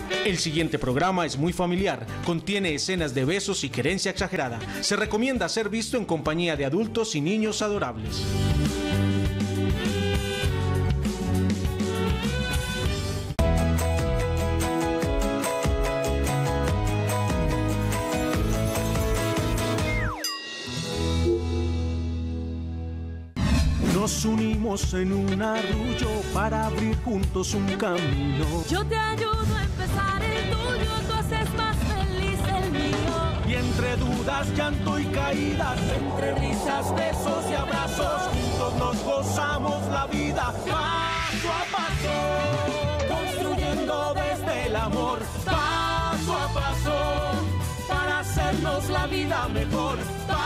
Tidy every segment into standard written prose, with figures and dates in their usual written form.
El siguiente programa es muy familiar, contiene escenas de besos y querencia exagerada. Se recomienda ser visto en compañía de adultos y niños adorables. Nos unimos en un arrullo para abrir juntos un camino. Yo te ayudo a empezar el tuyo, tú haces más feliz el mío. Y entre dudas, llanto y caídas, entre risas, besos y abrazos, juntos nos gozamos la vida paso a paso, construyendo desde el amor paso a paso, para hacernos la vida mejor.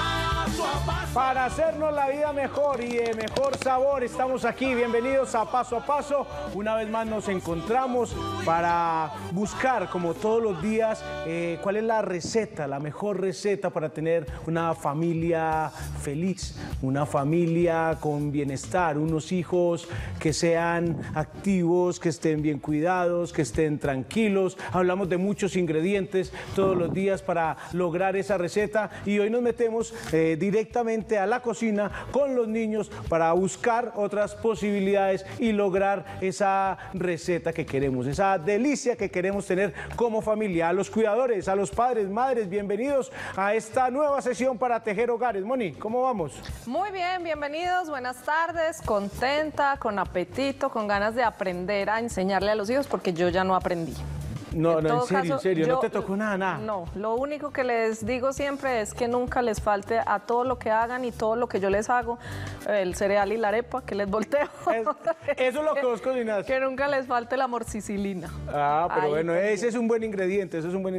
Para hacernos la vida mejor y de mejor sabor, estamos aquí. Bienvenidos a Paso. Una vez más nos encontramos para buscar, como todos los días, cuál es la receta, la mejor receta para tener una familia feliz, una familia con bienestar, unos hijos que sean activos, que estén bien cuidados, que estén tranquilos. Hablamos de muchos ingredientes todos los días para lograr esa receta y hoy nos metemos directamente a la cocina con los niños para buscar otras posibilidades y lograr esa receta que queremos, esa delicia que queremos tener como familia. A los cuidadores, a los padres, madres, bienvenidos a esta nueva sesión para tejer hogares. Moni, ¿cómo vamos? Muy bien, bienvenidos, buenas tardes, contenta, con apetito, con ganas de aprender a enseñarle a los hijos porque yo ya no aprendí. No, en serio, no te tocó nada. No, lo único que les digo siempre es que nunca les falte a todo lo que hagan y todo lo que yo les hago, el cereal y la arepa, que les volteo. Eso es lo que vos cocinas. Que nunca les falte la morcicilina. Pero ahí bueno, ese es un buen ingrediente,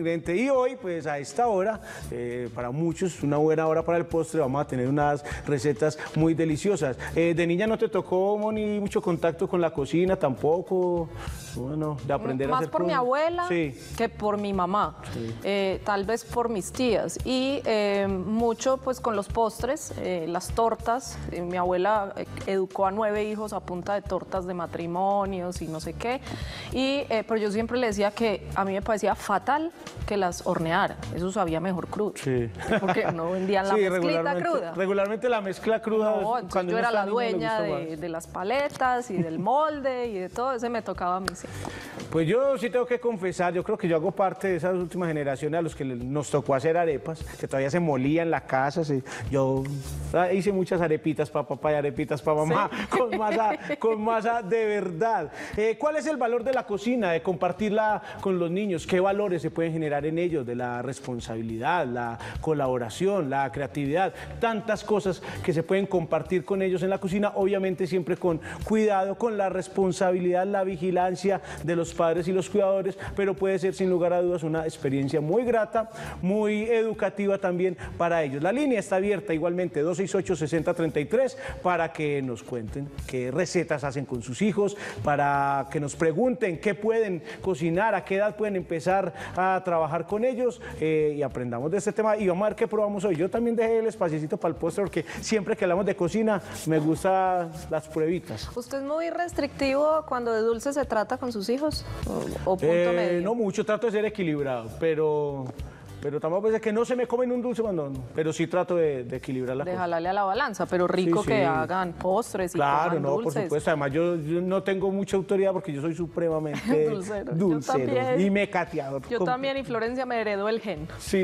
Y hoy, pues a esta hora, para muchos, una buena hora para el postre, vamos a tener unas recetas muy deliciosas. De niña no te tocó, Moni, mucho contacto con la cocina tampoco, bueno, de aprender a hacer más por mi abuela sí, que por mi mamá, sí. Tal vez por mis tías y mucho pues con los postres, las tortas. Mi abuela educó a 9 hijos a punta de tortas de matrimonios y no sé qué, pero yo siempre le decía que a mí me parecía fatal que las horneara, eso sabía mejor crudo, sí. Porque no vendían la mezclita cruda. Regularmente la mezcla cruda. No, cuando yo era la dueña de las paletas y del molde y de todo, ese me tocaba a mí. Sí. Pues yo sí tengo que confesar, yo creo que yo hago parte de esas últimas generaciones a los que nos tocó hacer arepas, que todavía se molían en la casa. Sí. Yo hice muchas arepitas para papá y arepitas para mamá, sí. con masa de verdad. ¿Cuál es el valor de la cocina, de compartirla con los niños? ¿Qué valores se pueden generar en ellos? De la responsabilidad, la colaboración, la creatividad, tantas cosas que se pueden compartir con ellos en la cocina, obviamente siempre con cuidado, con la responsabilidad, la vigilancia de los padres y los cuidadores, pero puede ser sin lugar a dudas una experiencia muy grata, muy educativa también para ellos. La línea está abierta igualmente, 268-6033, para que nos cuenten qué recetas hacen con sus hijos, para que nos pregunten qué pueden cocinar, a qué edad pueden empezar a trabajar con ellos y aprendamos de este tema y vamos a ver qué probamos hoy. Yo también dejé el espacito para el postre porque siempre que hablamos de cocina me gustan las pruebitas. ¿Usted es muy restrictivo cuando de dulce se trata con sus hijos? ¿O punto medio? No mucho, trato de ser equilibrado, pero tampoco es que no se me comen un dulce cuando, pero sí trato de equilibrar la cosa. De jalarle a la balanza, pero rico, sí, que hagan postres y claro, coman dulces. Por supuesto. Además, yo no tengo mucha autoridad porque yo soy supremamente dulcero y mecateador. Yo también, y Florencia me heredó el gen. Sí.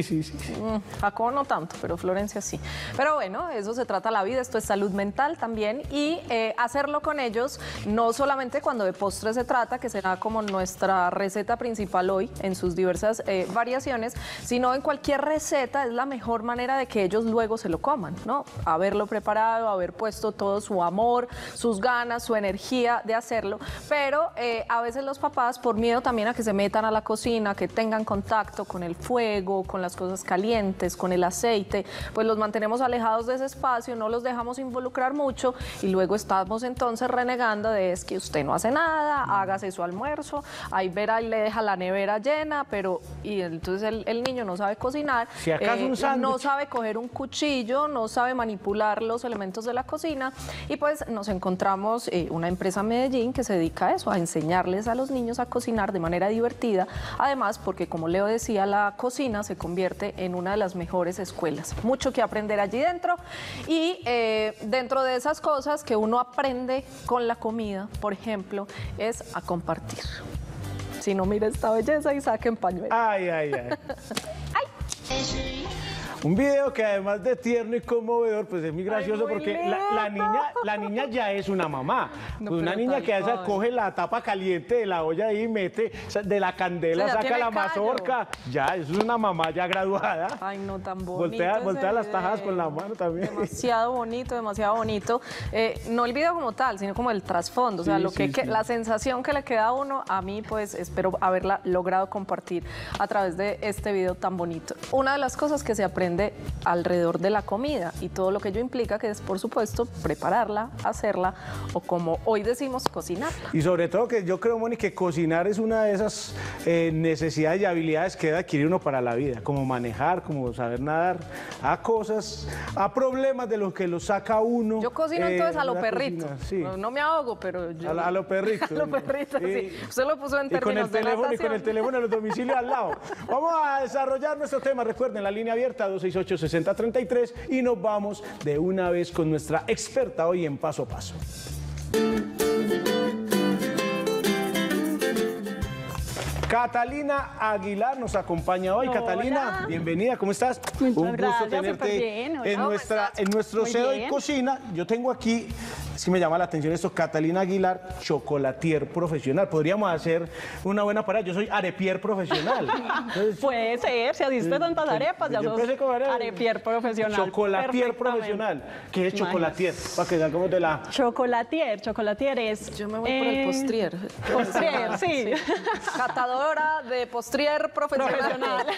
Jacobo no tanto, pero Florencia sí. Pero bueno, eso se trata la vida, esto es salud mental también y hacerlo con ellos, no solamente cuando de postres se trata, que será como nuestra receta principal hoy en sus diversas variaciones, sino en cualquier receta es la mejor manera de que ellos luego se lo coman, ¿no? Haberlo preparado, haber puesto todo su amor, sus ganas, su energía de hacerlo, pero a veces los papás, por miedo también a que se metan a la cocina, que tengan contacto con el fuego, con las cosas calientes, con el aceite, pues los mantenemos alejados de ese espacio, no los dejamos involucrar mucho y luego estamos entonces renegando de es que usted no hace nada, hágase su almuerzo, ahí verá y le deja la nevera llena, pero y entonces el niño no sabe cocinar, Si acaso un sándwich. no sabe coger un cuchillo, no sabe manipular los elementos de la cocina, y pues nos encontramos una empresa en Medellín que se dedica a eso, a enseñarles a los niños a cocinar de manera divertida, además porque, como Leo decía, la cocina se convierte en una de las mejores escuelas. Mucho que aprender allí dentro, y dentro de esas cosas que uno aprende con la comida, por ejemplo, es a compartir. Si no, mire esta belleza y saquen pañuelo. Ay, ay, ay. Un video que además de tierno y conmovedor, pues es muy gracioso muy porque lindo. la niña ya es una mamá. No, Pues una pero niña tal que a esa cual. coge la tapa caliente de la olla y mete de la candela, O sea, ya saca tiene la callo. mazorca. Ya, eso es una mamá ya graduada. Ay, no, tan bonito. Voltea ese las tajas con la video. mano también. Demasiado bonito, demasiado bonito. No el video como tal, sino como el trasfondo. O sea, Sí, lo que, sí, sí. la sensación que le queda a uno, a mí, pues espero haberla logrado compartir a través de este video tan bonito. Una de las cosas que se aprende alrededor de la comida y todo lo que ello implica, que es, por supuesto, prepararla, hacerla o, como hoy decimos, cocinarla. Y sobre todo que yo creo, Moni, que cocinar es una de esas necesidades y habilidades que debe adquirir uno para la vida, como manejar, como saber nadar, a cosas, a problemas de los que los saca uno. Yo cocino entonces a lo la perrito. cocina, sí. No me ahogo, pero yo... A lo perrito. A lo perrito, sí. Usted lo puso en Y con el términos de teléfono, y natación. con el teléfono en los domicilios al lado. Vamos a desarrollar nuestro tema. Recuerden, la línea abierta 268-6033 y nos vamos de una vez con nuestra experta hoy en Paso a Paso. Catalina Aguilar nos acompaña hoy. Hola. Catalina, bienvenida, ¿cómo estás? Muchas Un gusto gracias, tenerte superbién, hola. en nuestro Muy CEO y bien. cocina. Yo tengo aquí, es que me llama la atención esto, Catalina Aguilar, chocolatier profesional. Podríamos hacer una buena parada. Yo soy arepier profesional. Entonces, Puede ser, si asiste tantas arepas, ya yo sos empecé con arepier profesional. chocolatier perfectamente. profesional. ¿Qué es Imagínate. chocolatier? Para que vean cómo te la... Chocolatier es... Yo me voy por el postrier. Postrier, sí. Catadora de postrier profesional. Profesional.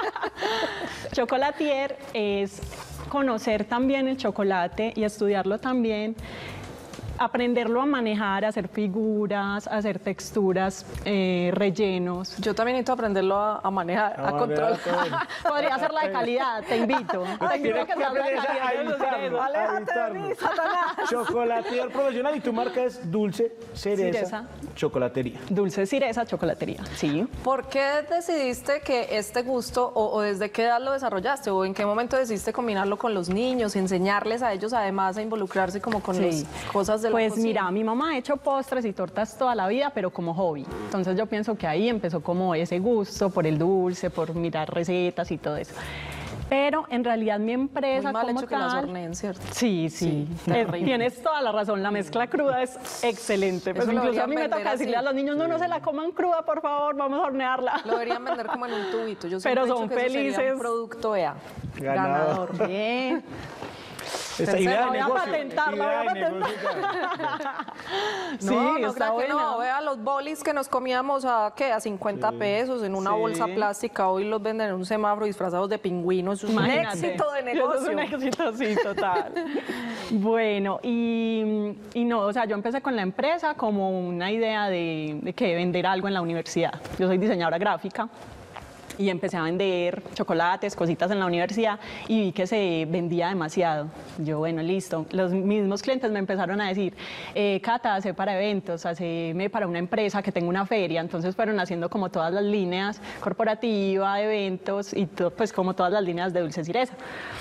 Chocolatier es conocer también el chocolate y estudiarlo también, aprenderlo a manejar, a hacer figuras, a hacer texturas, rellenos. Yo también necesito aprenderlo a manejar, a No, controlar. vea, Podría ser la de calidad, te invito. Te invito a que seas la de calidad de los ingresos. Aléjate de mí, Satanás. Chocolatier profesional y tu marca es Dulce Cereza, Cereza. Chocolatería. Dulce Cireza, chocolatería. Sí. ¿Por qué decidiste que este gusto, o desde qué edad lo desarrollaste, o en qué momento decidiste combinarlo con los niños, enseñarles a ellos además a involucrarse como con Sí. las cosas de la Pues cocina? mira, mi mamá ha hecho postres y tortas toda la vida, pero como hobby. Entonces yo pienso que ahí empezó como ese gusto por el dulce, por mirar recetas y todo eso. Pero en realidad mi empresa Muy mal como hecho que las tal... horneen, ¿cierto? Sí, sí. terrible. Tienes toda la razón. La mezcla cruda es excelente. Pues Eso lo incluso a mí me deberían toca vender decirle así. a los niños, no se la coman cruda, por favor, vamos a hornearla. Lo deberían vender como en un tubito. Yo siempre Pero he dicho son que eso sería felices. un producto EA. Ganador. Ganador. Bien. Esta idea la de voy a negocio. patentar, la idea voy a de negocio. Sí, No, no está crea que no. buena. Vea los bolis que nos comíamos a, ¿qué? A 50 pesos en una Sí. bolsa plástica. Hoy los venden en un semáforo disfrazados de pingüinos. Eso es un Imagínate. éxito de Eso es negocio. un éxito, sí, total. Bueno, y no, o sea, yo empecé con la empresa como una idea de que vender algo en la universidad. Yo soy diseñadora gráfica. Y empecé a vender chocolates, cositas en la universidad y vi que se vendía demasiado. Yo, bueno, listo. Los mismos clientes me empezaron a decir, Cata, hace para eventos, haceme para una empresa que tenga una feria. Entonces fueron haciendo como todas las líneas corporativa, eventos y pues como todas las líneas de Dulce Cireza.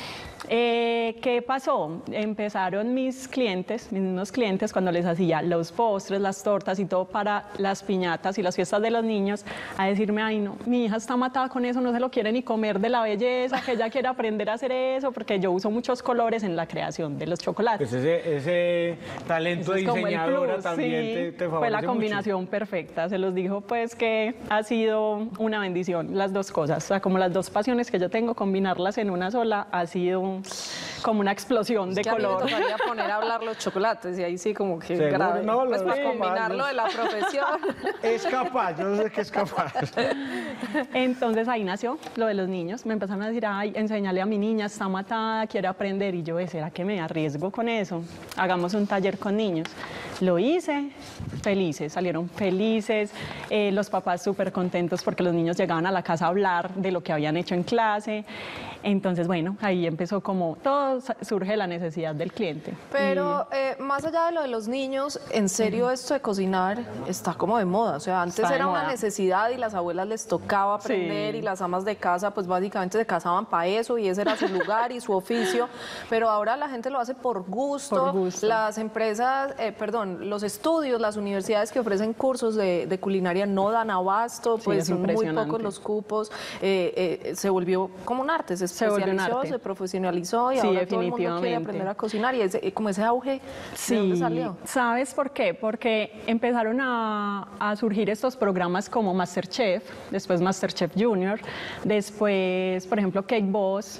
¿Qué pasó? Empezaron mis mismos clientes, cuando les hacía los postres, las tortas y todo para las piñatas y las fiestas de los niños, a decirme, ay no, mi hija está matada con eso, no se lo quiere ni comer de la belleza, que ella quiere aprender a hacer eso, porque yo uso muchos colores en la creación de los chocolates. Pues ese talento Eso de es como el diseñadora plus, también sí. te favorece Fue la mucho. combinación perfecta, se los dijo pues que ha sido una bendición, las dos cosas, o sea, como las dos pasiones que yo tengo, combinarlas en una sola ha sido como una explosión de Que a mí me color. tocaría poner a hablar los chocolates y ahí sí como que Seguro, grave. no, Pues lo- para sí, combinarlo vamos. de la profesión. Es capaz, yo sé que es capaz. Entonces ahí nació lo de los niños. Me empezaron a decir, ay, enséñale a mi niña, está matada, quiere aprender. Y yo, ¿será que me arriesgo con eso? Hagamos un taller con niños. Lo hice, felices, salieron felices, los papás súper contentos porque los niños llegaban a la casa a hablar de lo que habían hecho en clase. Entonces, bueno, ahí empezó como todo surge de la necesidad del cliente. Pero más allá de lo de los niños, en serio esto de cocinar está como de moda. O sea, antes Está de era una moda. necesidad y las abuelas les tocaba aprender Sí. y las amas de casa pues básicamente se casaban para eso y ese era su lugar y su oficio. Pero ahora la gente lo hace por gusto. Por gusto. Las empresas, los estudios, las universidades que ofrecen cursos de culinaria no dan abasto, Sí, pues es son muy impresionante. pocos los cupos. Se volvió como un arte, se volvió un especializó, arte. se profesionalizó y Sí, ahora todo el mundo quiere definitivamente. aprender a cocinar y como ese auge, ¿de dónde salió? ¿Sabes por qué? Porque empezaron a surgir estos programas como MasterChef, después MasterChef Junior, después, por ejemplo, Cake Boss,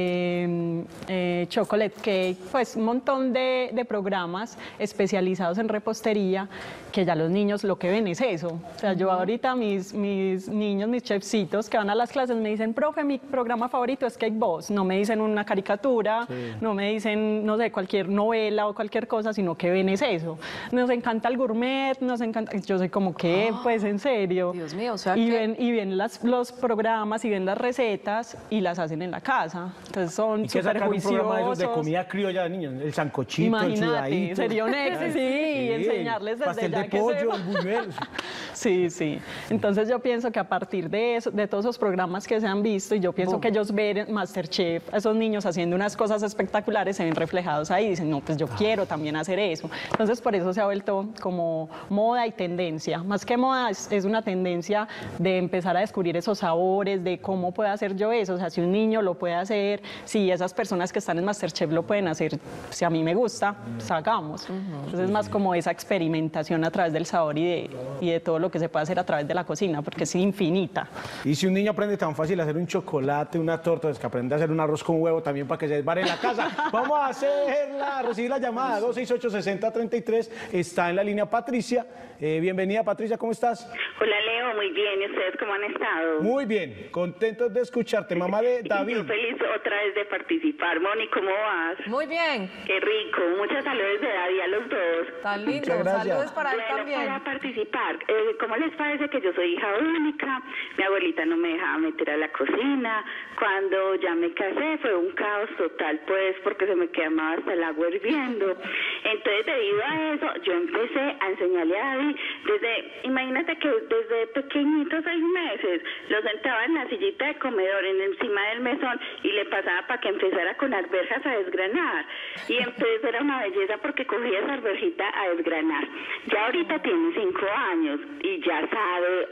Chocolate Cake, pues un montón de programas especializados en repostería que ya los niños lo que ven es eso. O sea, yo ahorita mis niños, mis chefcitos que van a las clases me dicen, profe, mi programa favorito es Cake Boss. No me dicen una caricatura, no me dicen, no sé, cualquier novela o cualquier cosa, sino que ven es eso. Nos encanta el gourmet, nos encanta. Yo soy como que, pues en serio. Dios mío, o sea y que- ven los programas y ven las recetas y las hacen en la casa. Entonces son ¿Y qué súper sacar un programa de esos de juiciosos. comida criolla de niños? El sancochito, el Imagínate, sudadito. sería un éxito, sí, enseñarles desde pastel ya de que pollo, sepan. el buñuelo. Sí, sí. Entonces yo pienso que a partir de eso, de todos esos programas que se han visto, y yo pienso que ellos ven en MasterChef, a esos niños haciendo unas cosas espectaculares, se ven reflejados ahí y dicen, no, pues yo quiero también hacer eso. Entonces por eso se ha vuelto como moda y tendencia. Más que moda, es una tendencia de empezar a descubrir esos sabores, de cómo puedo hacer yo eso. O sea, si un niño lo puede hacer, si esas personas que están en MasterChef lo pueden hacer, si a mí me gusta, pues hagamos. Entonces es más como esa experimentación a través del sabor y de todo lo que se puede hacer a través de la cocina, porque es infinita. Y si un niño aprende tan fácil a hacer un chocolate, una torta, es que aprende a hacer un arroz con huevo también para que se desvare en la casa. Vamos a hacerla, recibir la llamada 268-6033. Está en la línea Patricia. Bienvenida, Patricia, ¿cómo estás? Hola Leo, muy bien. ¿Y ustedes cómo han estado? Muy bien, contentos de escucharte. Mamá de David. Yo feliz otra vez de participar. Moni, ¿cómo vas? Muy bien, Qué rico. Muchas saludos de David a los dos. tan lindo. Muchas gracias. Saludos para él Bueno, también. para participar, ¿cómo les parece que yo soy hija única? Mi abuelita no me dejaba meter a la cocina. Cuando ya me casé fue un caos total, pues, porque se me quemaba hasta el agua hirviendo. Entonces, debido a eso, yo empecé a enseñarle a David imagínate que desde pequeñito, 6 meses, lo sentaba en la sillita de comedor, encima del mesón, y le pasaba para que empezara con arvejas a desgranar. Y entonces era una belleza porque cogía esa arvejita a desgranar. Ya ahorita tiene 5 años y ya sabe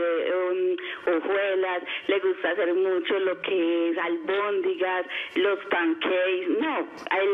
hacer hojuelas, le gusta hacer mucho lo que es albóndigas, los pancakes, no,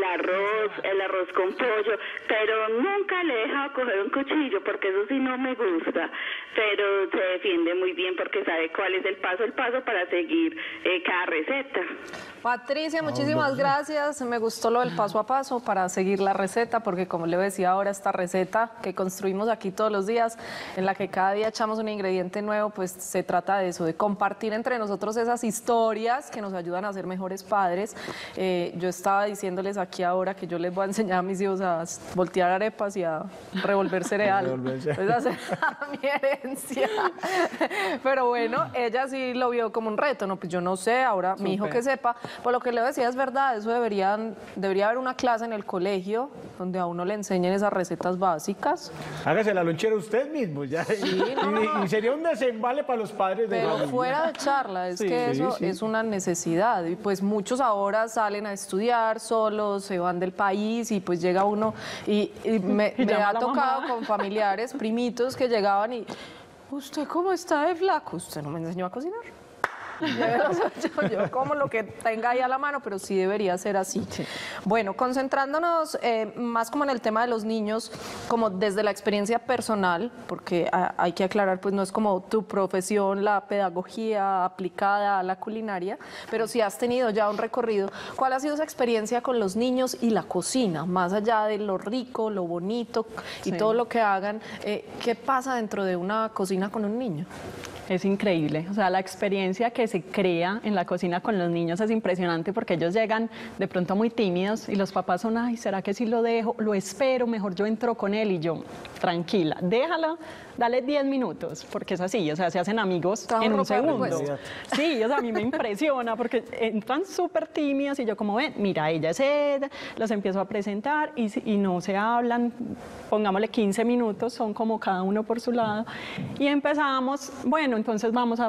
el arroz con pollo, pero nunca le he dejado coger un cuchillo porque eso sí no me gusta, pero se defiende muy bien porque sabe cuál es el paso para seguir cada receta. Patricia, muchísimas gracias. Me gustó lo del paso a paso para seguir la receta, porque como le decía ahora, esta receta que construimos aquí todos los días, en la que cada día echamos un ingrediente nuevo, pues se trata de eso, de compartir entre nosotros esas historias que nos ayudan a ser mejores padres. Yo estaba diciéndoles aquí ahora que yo les voy a enseñar a mis hijos a voltear arepas y a revolver cereal. Revolver cereal. Pues esa es mi herencia. Pero bueno, ella sí lo vio como un reto, ¿no? Pues yo no sé, ahora mi hijo que sepa. Por lo que le decía es verdad, eso debería haber una clase en el colegio donde a uno le enseñen esas recetas básicas. Hágase la lonchera usted mismo, ya. Y sería un desembale para los padres de Pero familia. fuera de charla, es Sí, que sí, eso sí. es una necesidad. Y pues muchos ahora salen a estudiar solos, se van del país y pues llega uno y me llama ha a la tocado mamá. con familiares, primitos que llegaban y, ¿usted cómo está de flaco? ¿Usted no me enseñó a cocinar? Llévelos, yo como lo que tenga ahí a la mano, pero sí debería ser así. Bueno, concentrándonos más como en el tema de los niños, como desde la experiencia personal, porque hay que aclarar, pues no es como tu profesión, la pedagogía aplicada a la culinaria, pero si has tenido ya un recorrido, ¿cuál ha sido esa experiencia con los niños y la cocina? Más allá de lo rico, lo bonito y todo lo que hagan, ¿qué pasa dentro de una cocina con un niño? Es increíble, o sea, la experiencia que se crea en la cocina con los niños es impresionante porque ellos llegan de pronto muy tímidos y los papás son, ay, ¿será que sí lo dejo? Lo espero, mejor yo entro con él y yo, tranquila, déjala, dale 10 minutos, porque es así, o sea, se hacen amigos en un segundo. Sí, o sea, a mí me impresiona porque entran súper tímidos y yo como, ven, mira, ella es ella, los empiezo a presentar y no se hablan, pongámosle 15 minutos, son como cada uno por su lado y empezamos, bueno, entonces vamos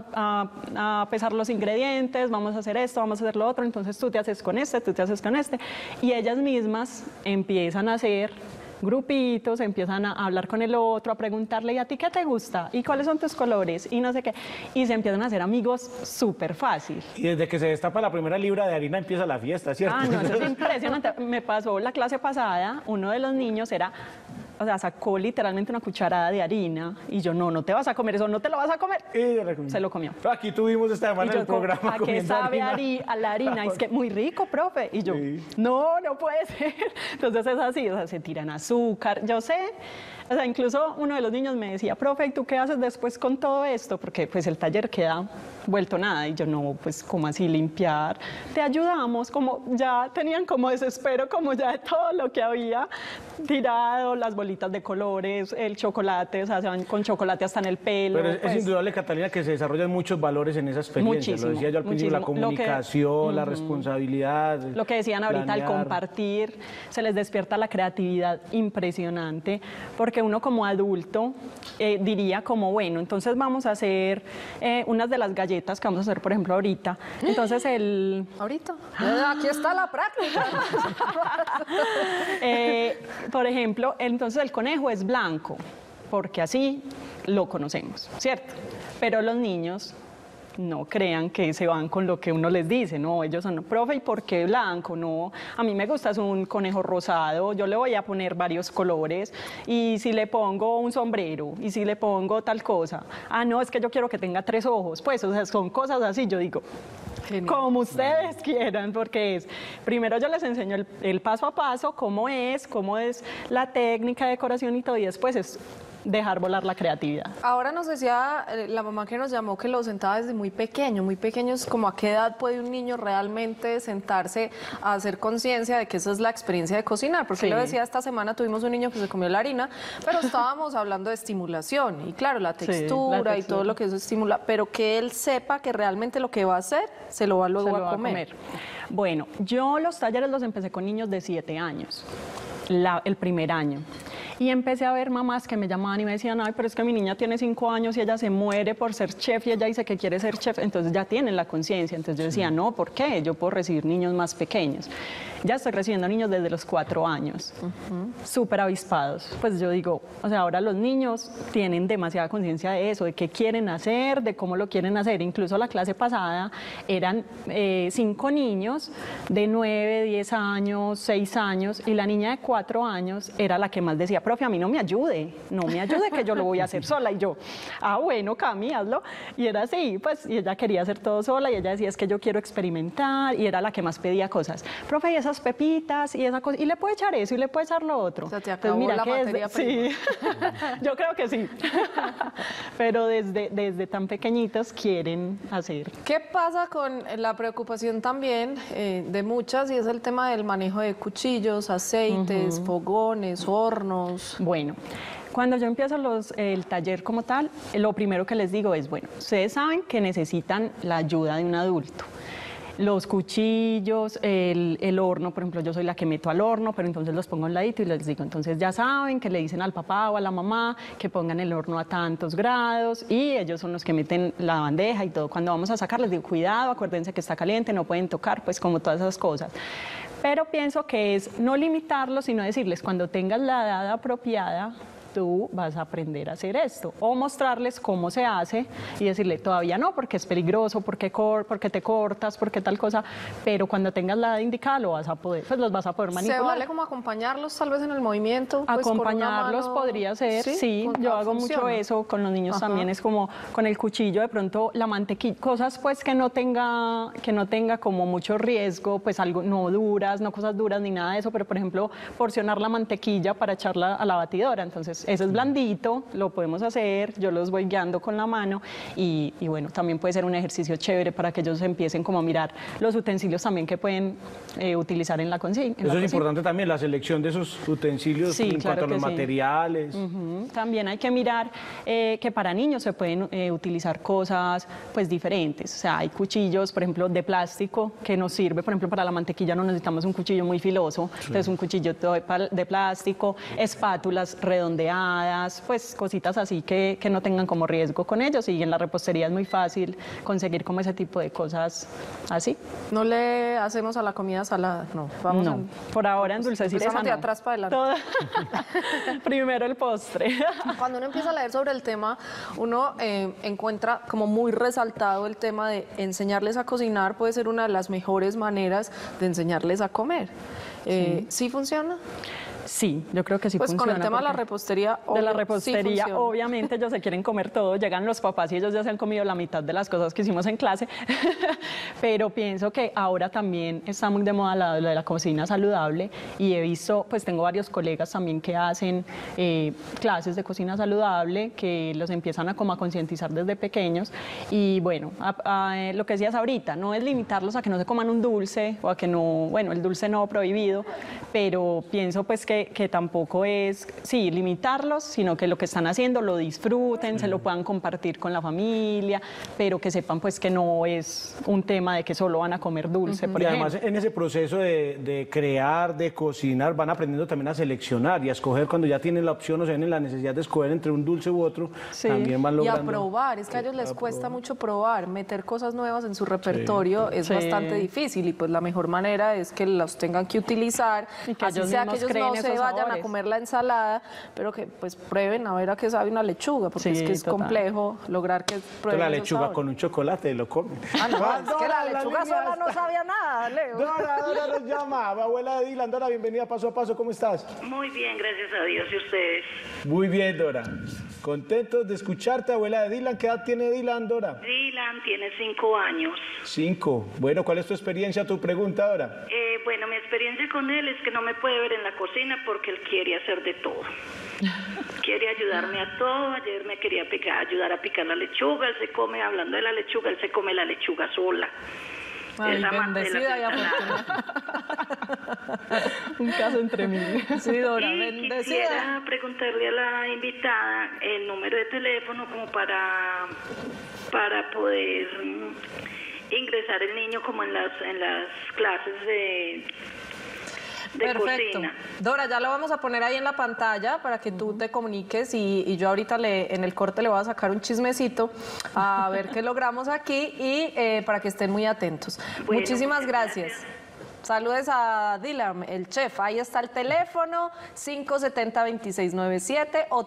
a pesar los ingredientes, vamos a hacer esto, vamos a hacer lo otro, entonces tú te haces con este, tú te haces con este. Y ellas mismas empiezan a hacer grupitos, empiezan a hablar con el otro, a preguntarle, ¿y a ti qué te gusta? ¿Y cuáles son tus colores? Y no sé qué. Y se empiezan a hacer amigos súper fácil. Y desde que se destapa la primera libra de harina empieza la fiesta, ¿cierto? Ah, no, eso es impresionante. Me pasó la clase pasada, uno de los niños era... O sea, sacó literalmente una cucharada de harina y yo, no te vas a comer eso, no te lo vas a comer. Se lo comió. Pero aquí tuvimos esta semana en el programa ¿a qué sabe a la harina? Es que muy rico, profe. Y yo, no puede ser. Entonces es así, o sea, se tiran azúcar, yo sé. O sea, incluso uno de los niños me decía, profe, ¿y tú qué haces después con todo esto? Porque pues el taller queda vuelto nada. Y yo, no, pues, ¿cómo así limpiar? Te ayudamos, como ya tenían como desespero, como ya de todo lo que había tirado, las bolitas de colores, el chocolate, o sea, se van con chocolate hasta en el pelo. Pero es indudable, Catalina, que se desarrollan muchos valores en esa experiencia. Muchísimo, lo decía yo al principio, la comunicación, la responsabilidad. Lo que decían ahorita, el compartir, se les despierta la creatividad impresionante, porque uno como adulto diría como, bueno, entonces vamos a hacer unas de las galletas que vamos a hacer, por ejemplo, ahorita. Entonces Ahorita. Aquí está la práctica. Por ejemplo, entonces el conejo es blanco, porque así lo conocemos, ¿cierto? Pero los niños no crean que se van con lo que uno les dice, no, ellos son, profe, ¿y por qué blanco? No, a mí me gusta es un conejo rosado, yo le voy a poner varios colores, y si le pongo un sombrero, y si le pongo tal cosa, no, es que yo quiero que tenga 3 ojos, pues, o sea, son cosas así, yo digo, genial. Como ustedes quieran, porque primero yo les enseño el paso a paso, cómo es la técnica de decoración y todo, y después es dejar volar la creatividad. Ahora nos decía la mamá que nos llamó que lo sentaba desde muy pequeños, como a qué edad puede un niño realmente sentarse a hacer conciencia de que esa es la experiencia de cocinar, porque lo decía, esta semana tuvimos un niño que se comió la harina, pero estábamos hablando de estimulación y claro, la textura y todo lo que eso estimula, pero que él sepa que realmente lo que va a hacer se lo va luego a comer. Bueno, yo los talleres los empecé con niños de 7 años, el primer año. Y empecé a ver mamás que me llamaban y me decían, ay, pero es que mi niña tiene 5 años y ella se muere por ser chef y ella dice que quiere ser chef, entonces ya tienen la conciencia. Entonces yo decía, no, ¿por qué? Yo puedo recibir niños más pequeños. Ya estoy recibiendo niños desde los 4 años, súper avispados. Pues yo digo, o sea, ahora los niños tienen demasiada conciencia de eso, de qué quieren hacer, de cómo lo quieren hacer. Incluso la clase pasada eran 5 niños de 9, 10 años, 6 años, y la niña de 4 años era la que más decía, profe, a mí no me ayude que yo lo voy a hacer sola. Y yo, bueno, Cami, hazlo. Y era así, pues, y ella quería hacer todo sola, y ella decía, es que yo quiero experimentar, y era la que más pedía cosas. Profe, y esas pepitas, y esa cosa, y le puede echar eso, y le puede echar lo otro. O sea, te acabó la materia prima. Sí, yo creo que sí. Pero desde tan pequeñitos quieren hacer. ¿Qué pasa con la preocupación también de muchas, y es el tema del manejo de cuchillos, aceites, fogones, hornos? Bueno, cuando yo empiezo el taller como tal, lo primero que les digo es, bueno, ustedes saben que necesitan la ayuda de un adulto. Los cuchillos, el horno, por ejemplo, yo soy la que meto al horno, pero entonces los pongo a un ladito y les digo, entonces ya saben que le dicen al papá o a la mamá que pongan el horno a tantos grados y ellos son los que meten la bandeja y todo. Cuando vamos a sacar les digo, cuidado, acuérdense que está caliente, no pueden tocar, pues como todas esas cosas. Pero pienso que es no limitarlos, sino decirles, cuando tengas la edad apropiada, tú vas a aprender a hacer esto. O mostrarles cómo se hace y decirle, todavía no, porque es peligroso, porque te cortas, porque tal cosa, pero cuando tengas la edad indicada lo vas a poder, pues los vas a poder manipular. ¿Se vale como acompañarlos tal vez en el movimiento? Pues, acompañarlos con una mano, podría ser, sí, yo hago mucho eso con los niños. También es como con el cuchillo, de pronto la mantequilla, cosas pues que no tenga como mucho riesgo, pues algo no duras, no cosas duras ni nada de eso, pero por ejemplo porcionar la mantequilla para echarla a la batidora, entonces ese es blandito, lo podemos hacer, yo los voy guiando con la mano y bueno, también puede ser un ejercicio chévere para que ellos empiecen como a mirar los utensilios también que pueden utilizar en la cocina. Eso es importante también, la selección de esos utensilios, sí, en cuanto a los materiales. También hay que mirar que para niños se pueden utilizar cosas pues diferentes, o sea, hay cuchillos, por ejemplo, de plástico que nos sirve, por ejemplo, para la mantequilla no necesitamos un cuchillo muy filoso, entonces un cuchillo de plástico, espátulas redondeadas, pues cositas así que no tengan como riesgo con ellos, y en la repostería es muy fácil conseguir como ese tipo de cosas así. ¿No le hacemos a la comida salada? No, vamos no, por ahora en dulces y de atrás para adelante. Primero el postre. Cuando uno empieza a leer sobre el tema, uno encuentra como muy resaltado el tema de enseñarles a cocinar puede ser una de las mejores maneras de enseñarles a comer. ¿Sí funciona? Sí, yo creo que sí pues funciona. Pues con el tema de la repostería, sí, obviamente ellos se quieren comer todo, llegan los papás y ellos ya se han comido la mitad de las cosas que hicimos en clase, pero pienso que ahora también está muy de moda lo de la cocina saludable y he visto, pues tengo varios colegas también que hacen clases de cocina saludable, que los empiezan a concientizar desde pequeños y bueno, lo que decías ahorita, no es limitarlos a que no se coman un dulce o a que no, bueno, el dulce no prohibido, pero pienso pues que tampoco es, sí, limitarlos, sino que lo que están haciendo lo disfruten, se lo puedan compartir con la familia, pero que sepan pues que no es un tema de que solo van a comer dulce, por ejemplo. Y además en ese proceso de crear, de cocinar, van aprendiendo también a seleccionar y a escoger cuando ya tienen la opción o se tienen la necesidad de escoger entre un dulce u otro, también van logrando. Y a probar, es que a ellos les cuesta mucho probar, meter cosas nuevas en su repertorio es bastante difícil y pues la mejor manera es que los tengan que utilizar, y que así sea que ellos no se vayan a comer la ensalada, pero que pues prueben a ver a qué sabe una lechuga, porque es que es complejo lograr que prueben la lechuga con un chocolate lo comen. Es que la lechuga sola no sabía nada, Leo. Dora nos llama, abuela de Dylan. Dora, bienvenida a Paso a Paso, ¿cómo estás? Muy bien, gracias a Dios, ¿y ustedes? Muy bien, Dora. Contentos de escucharte, abuela de Dylan. ¿Qué edad tiene Dylan, Dora? Dylan tiene 5 años. 5. Bueno, ¿cuál es tu experiencia, tu pregunta, Dora? Bueno, mi experiencia con él es que no me puede ver en la cocina porque él quiere hacer de todo. Quiere ayudarme a todo. Ayer me quería ayudar a picar la lechuga. Él se come, hablando de la lechuga, él se come la lechuga sola. Ay, bendecida y afortunada. Un caso entre mí. Sí, Dora, y bendecida. Quisiera preguntarle a la invitada el número de teléfono como para poder ingresar el niño como en las clases de Perfecto. cocina. Dora, ya lo vamos a poner ahí en la pantalla para que tú te comuniques y yo ahorita en el corte le voy a sacar un chismecito a ver qué logramos aquí y para que estén muy atentos. Bueno, Muchísimas gracias. Saludes a Dylan, el chef. Ahí está el teléfono, 570-2697 o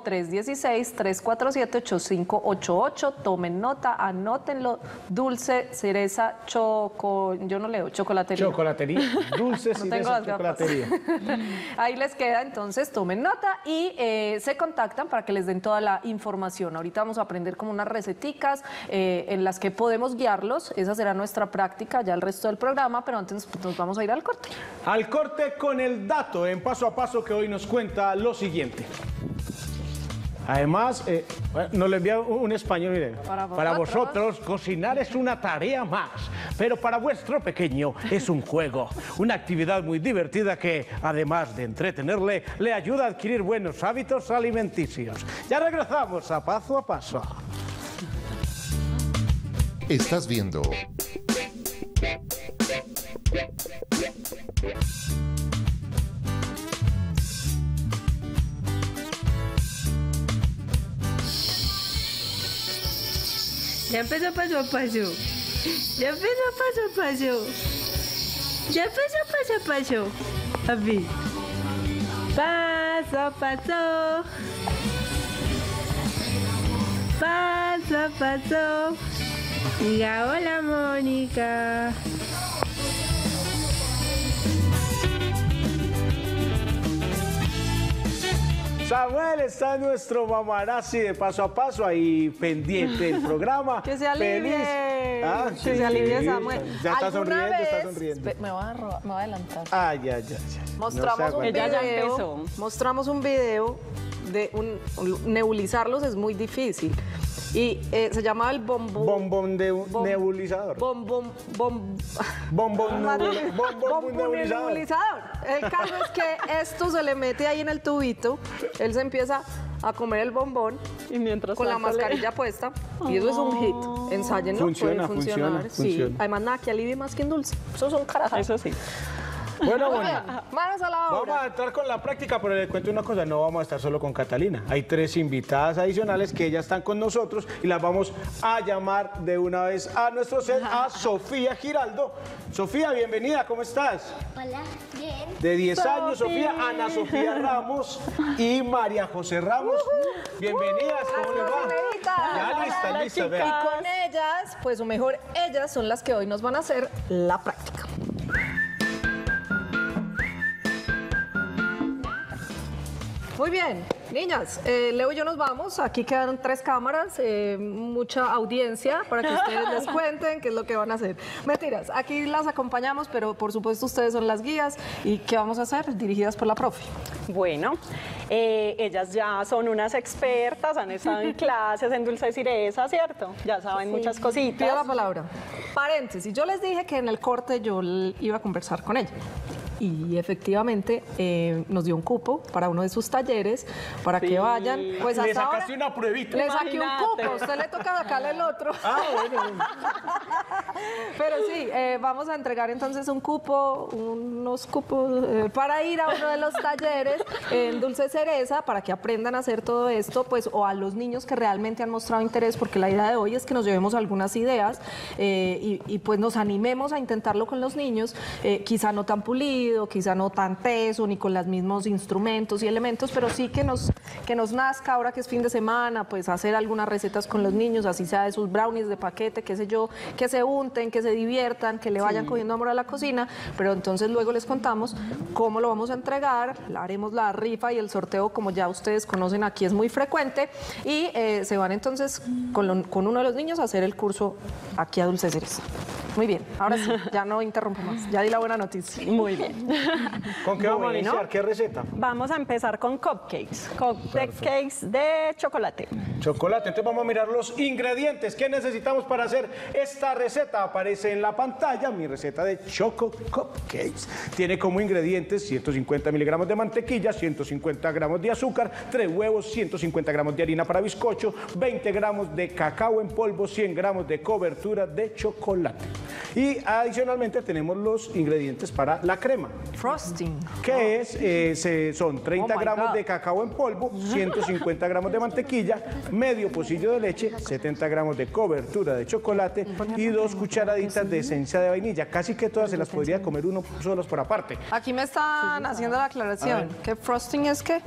316-347-8588. Tomen nota, anótenlo. Dulce Cereza yo no leo, chocolatería. Chocolatería, Dulce Cereza Chocolatería. Ahí les queda, entonces tomen nota y se contactan para que les den toda la información. Ahorita vamos a aprender como unas receticas en las que podemos guiarlos. Esa será nuestra práctica ya el resto del programa, pero antes nos vamos a ir al corte. Al corte con el dato en Paso a Paso que hoy nos cuenta lo siguiente. Además, nos lo envía un español, miren. Para vosotros, cocinar es una tarea más, pero para vuestro pequeño es un juego, una actividad muy divertida que, además de entretenerle, le ayuda a adquirir buenos hábitos alimenticios. Ya regresamos a Paso a Paso. Estás viendo Ya empezó Paso a Paso. Ya empezó Paso a Paso. Ya empezó Paso a Paso. A ver. Paso a Paso. paso a paso. Diga hola, Mónica. Samuel está en nuestro mamarazzi de paso a paso, ahí pendiente del programa. Que se alivie. Feliz. Que se alivie, Samuel. Ya está ¿Alguna sonriendo, está vez- sonriendo. Me voy a adelantar. Ay, ya. Mostramos No se un aguanta. Ella ya video. empezó. Mostramos un video de nebulizarlos es muy difícil. Y se llama el Bombón de nebulizador. Bombón Bombón nebulizador. nebulizador. El caso es que esto se le mete ahí en el tubito, él se empieza a comer el bombón Y mientras con la tanto le- mascarilla puesta y eso es un hit. Ensállenlo, Funciona, puede funcionar. funciona, Sí. funciona. Además nada que alivie más que en dulce. Eso es un carajo. Eso sí. Bueno, Manos a la vamos obra. a entrar con la práctica, pero les cuento una cosa, no vamos a estar solo con Catalina. Hay 3 invitadas adicionales que ya están con nosotros y las vamos a llamar de una vez a nuestro set, a Sofía Giraldo. Sofía, bienvenida, ¿cómo estás? Hola, bien. De 10 años, Sofía, Ana Sofía Ramos y María José Ramos. Bienvenidas, ¿cómo les va? Cocinerita. Ya listas, Y vean. con ellas, pues o mejor, ellas son las que hoy nos van a hacer la práctica. Muy bien, niñas, Leo y yo nos vamos. Aquí quedan 3 cámaras, mucha audiencia para que ustedes les cuenten qué es lo que van a hacer. Mentiras, aquí las acompañamos, pero por supuesto ustedes son las guías. ¿Y qué vamos a hacer? Dirigidas por la profe. Bueno, ellas ya son unas expertas, han estado en clases en Dulce Ciresa, ¿cierto? Ya saben muchas Pido la cositas. palabra. Paréntesis, yo les dije que en el corte yo iba a conversar con ella. Y efectivamente nos dio un cupo para uno de sus talleres, para que vayan. Pues Le hasta ahora sacaste una pruebita. le saqué un Imagínate. cupo, a usted le toca sacarle el otro. Bueno. Pero sí, vamos a entregar entonces un cupo, unos cupos para ir a uno de los talleres en Dulce Cereza para que aprendan a hacer todo esto, pues, o a los niños que realmente han mostrado interés, porque la idea de hoy es que nos llevemos algunas ideas y pues nos animemos a intentarlo con los niños, quizá no tan pulido, quizá no tan teso, ni con los mismos instrumentos y elementos, pero sí que nos nazca ahora que es fin de semana, pues hacer algunas recetas con los niños, así sea de sus brownies de paquete, qué sé yo, que se unten, que se diviertan, que le vayan cogiendo amor a la cocina, pero entonces luego les contamos cómo lo vamos a entregar, haremos la rifa y el sorteo, como ya ustedes conocen, aquí es muy frecuente, y se van entonces con uno de los niños a hacer el curso aquí a Dulce Cereza. Muy bien, ahora sí, ya no interrumpo más, ya di la buena noticia. Muy bien. ¿Con qué vamos a Bueno. iniciar? ¿Qué receta? Vamos a empezar con cupcakes. Cupcakes de chocolate. Chocolate. Entonces vamos a mirar los ingredientes que necesitamos para hacer esta receta. Aparece en la pantalla mi receta de Choco Cupcakes. Tiene como ingredientes 150 miligramos de mantequilla, 150 gramos de azúcar, 3 huevos, 150 gramos de harina para bizcocho, 20 gramos de cacao en polvo, 100 gramos de cobertura de chocolate. Y adicionalmente tenemos los ingredientes para la crema, Frosting. que son 30 Oh my gramos God. de cacao en polvo, 150 gramos de mantequilla, medio pocillo de leche, 70 gramos de cobertura de chocolate y 2 cucharaditas de esencia de vainilla. Casi que todas se las podría comer uno solos por aparte. Aquí me están haciendo la aclaración. ¿Qué frosting es qué?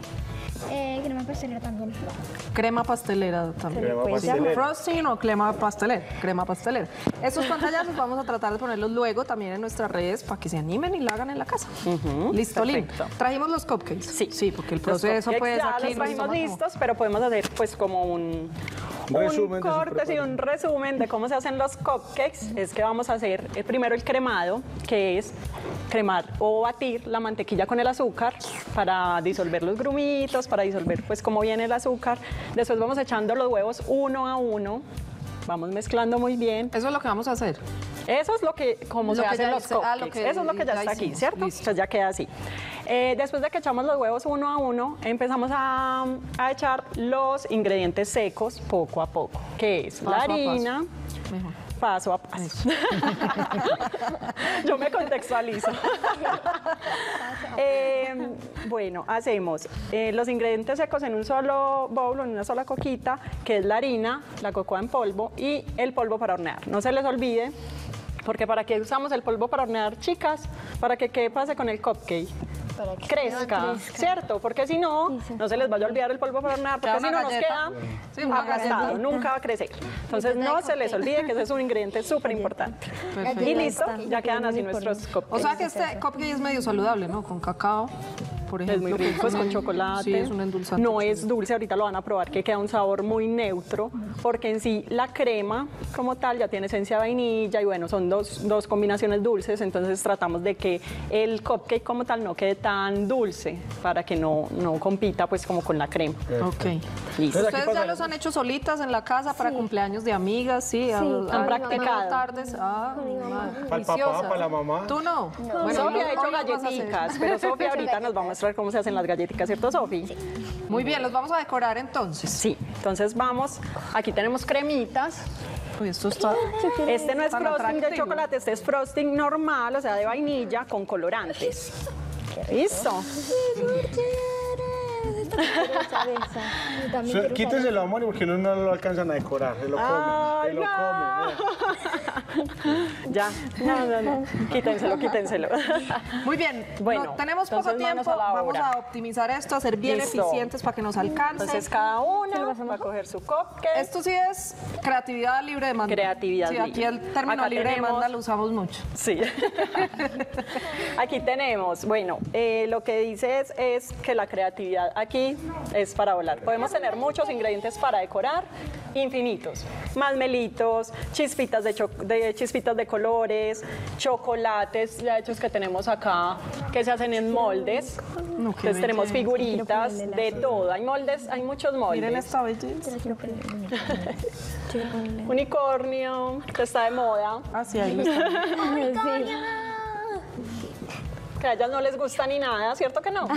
Crema pastelera también. Crema pastelera también. Crema Pues, pastelera. ¿frosting o crema pastelera? Crema pastelera. Estos pantallazos vamos a tratar de ponerlos luego también en nuestras redes para que se animen y lo hagan en la casa. Listo, Lin. perfecto. Trajimos los cupcakes. Sí, porque el Los proceso cupcakes pues ya aquí los nos trajimos toma como- listos, pero podemos hacer pues como un Resumen de su corte, sí, preparación. un resumen de cómo se hacen los cupcakes. Es que vamos a hacer primero el cremado, que es cremar o batir la mantequilla con el azúcar para disolver los grumitos, para disolver pues cómo viene el azúcar. Después vamos echando los huevos uno a uno, vamos mezclando muy bien. Eso es lo que vamos a hacer. Eso es lo que, como Lo se que hacen ya los hice- cupcakes. lo que Eso es lo que ya ya está aquí, hicimos. ¿cierto? Listo. Entonces ya queda así. Después de que echamos los huevos uno a uno, empezamos a echar los ingredientes secos poco a poco, que es Paso la a paso. harina, Mejor. paso a paso. Yo me contextualizo. Bueno, hacemos los ingredientes secos en un solo bowl, en una sola coquita, que es la harina, la cocoa en polvo y el polvo para hornear. No se les olvide, porque ¿para qué usamos el polvo para hornear, chicas? Para que quede pase con el cupcake. crezca, ¿cierto? Porque si no, no se les vaya a olvidar el polvo para hornear, porque si no nos queda aplastado, nunca va a crecer. Entonces no se les olvide que ese es un ingrediente súper importante. Y listo, ya quedan así nuestros cupcakes. O sea que este cupcake es medio saludable, ¿no? Con cacao, por ejemplo. Es muy rico, es con chocolate. Sí, es un endulzante. No es dulce, ahorita lo van a probar, que queda un sabor muy neutro, porque en sí la crema como tal ya tiene esencia de vainilla y bueno, son dos combinaciones dulces, entonces tratamos de que el cupcake como tal no quede tan dulce para que no compita pues como con la crema. Ok. Listo. ¿Ustedes ya los han hecho solitas en la casa para cumpleaños de amigas? Sí, han practicado. tardes. Ah, Para el papá, para la mamá. ¿Tú no? Bueno, Sofía ha hecho hoy lo vas a hacer. galletitas, pero Sofía ahorita nos va a mostrar cómo se hacen las galletitas, ¿cierto, Sofía? Muy bien, los vamos a decorar entonces. Sí, entonces vamos, aquí tenemos cremitas. Uy, esto está... Este no es tan frosting de atractivo. chocolate, este es frosting normal, o sea, de vainilla con colorantes. ¿Listo? Quítenselo, amor, porque no lo alcanzan a decorar. Se lo comen. Ay, Se lo no. comen. Ya, no. Quítenselo. Muy bien, Bueno, no, tenemos poco entonces manos tiempo, a la vamos obra. a optimizar esto, a ser bien Listo. eficientes para que nos alcance. Entonces cada una va a coger su cupcake. Esto sí es creatividad libre de demanda. Creatividad sí, aquí libre. el término Acá libre de tenemos- demanda lo usamos mucho. Sí. Aquí tenemos, bueno, lo que dice es que la creatividad aquí es para volar. Podemos tener muchos ingredientes para decorar, infinitos. Masmelitos, chispitas chispitas de colores, chocolates ya hechos que tenemos acá, que se hacen en moldes. Entonces tenemos figuritas, de todo. Hay moldes, hay muchos moldes. Miren esta belleza. Unicornio, que está de moda. Así ahí está. Que a ellas no les gusta ni nada, ¿cierto que no?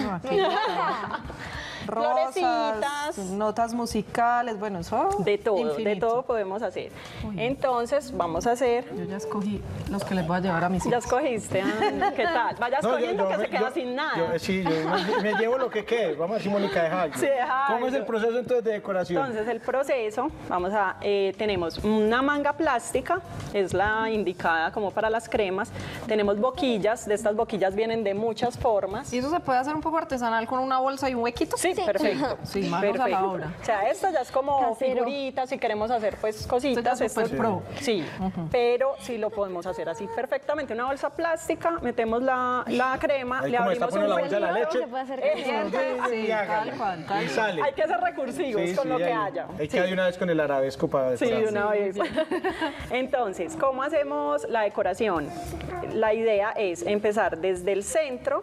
Rosas, Florecitas. notas musicales, bueno, eso De todo infinito. podemos hacer. Entonces, vamos a hacer. Yo ya escogí los que les voy a llevar a mis Ya hijos. escogiste, Ana, ¿qué tal? Vaya escogiendo que se queda sin nada. Sí, yo me llevo lo que quede. Vamos a ver si Mónica deja algo. Sí, deja ¿Cómo es algo. el proceso entonces de decoración? Entonces, el proceso, tenemos una manga plástica, es la indicada como para las cremas. Tenemos boquillas, de estas boquillas vienen de muchas formas. ¿Y eso se puede hacer un poco artesanal con una bolsa y un huequito? Sí, perfecto. Sí, manos a la obra. O sea, esto ya es como figuritas, si queremos hacer pues cositas. Esto ya es súper pro. Sí, pero sí lo podemos hacer así perfectamente. Una bolsa plástica, metemos la crema, Ahí le como está abrimos poniendo un la bolsa de la huequito. leche. Se puede hacer Sí, hágale. tal cual, tal Y cual. sale. Hay que ser recursivos Sí, con sí, lo que ahí. haya. Hay que ir de una vez con el arabesco para Sí, decorar. de una vez. Entonces, ¿cómo hacemos la decoración? La idea es empezar desde el centro,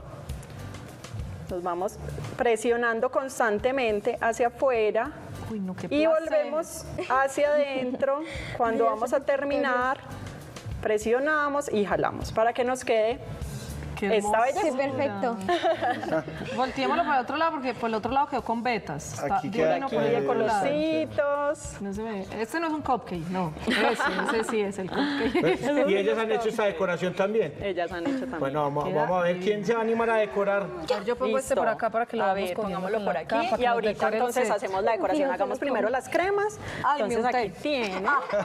nos vamos presionando constantemente hacia afuera Uy, no, qué y placer. volvemos hacia adentro. Cuando vamos a terminar, presionamos y jalamos para que nos quede Qué esta hermoso. belleza. perfecto. Volteémoslo para el otro lado porque por el otro lado quedó con vetas. Está Aquí queda divino aquí por el de otro lado. Colorcitos. No se ve. Este no es un cupcake, no. Ese sí es el cupcake. Y ellas han hecho esta decoración también. Ellas han hecho también. Bueno, vamos a ver quién se va a animar a decorar. Yo pongo este Listo. por acá para que lo A vamos ver, cogiendo pongámoslo con por la aquí capa, para y que nos ahorita decore el entonces set. hacemos la decoración. Hagamos primero las cremas. Ay, me Entonces aquí unté. tiene.